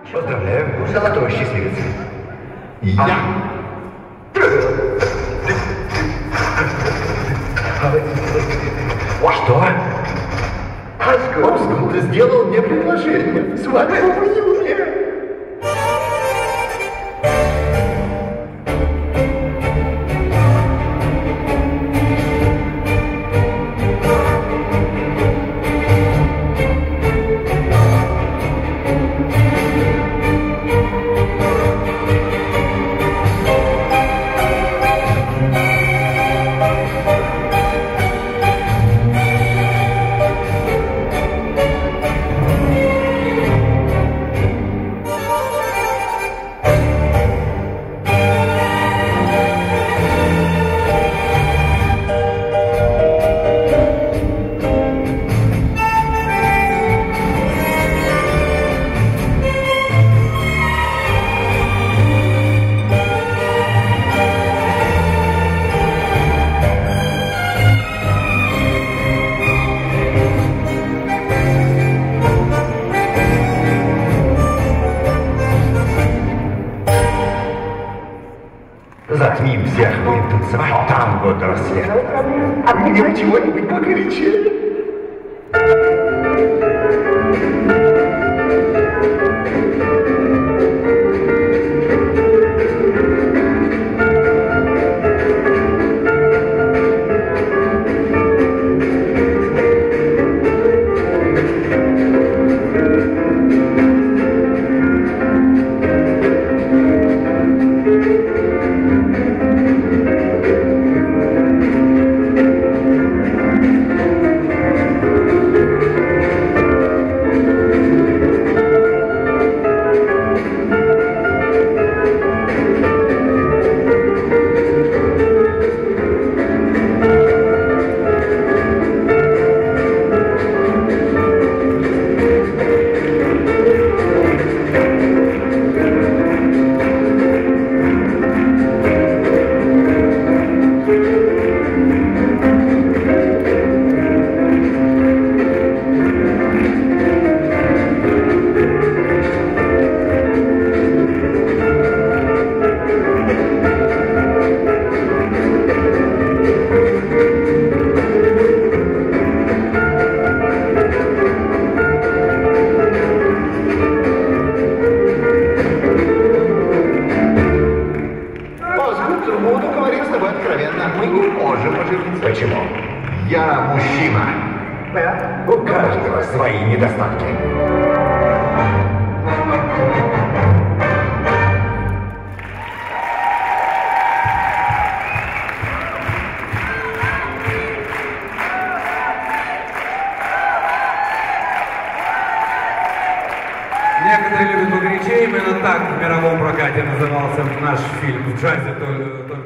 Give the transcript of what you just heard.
Поздравляю, золотой счастливец. Я. Что? Оскул, ты сделал мне предложение. Свадьба в июне. Затмим всех, будем танцевать танго до рассвета. А мне чего-нибудь покричи. Буду говорить с тобой откровенно. Мы не можем оживиться. Почему? Я мужчина. У каждого свои недостатки. Некоторые любят погорячее, именно так в мировом прокате назывался наш фильм в джазе.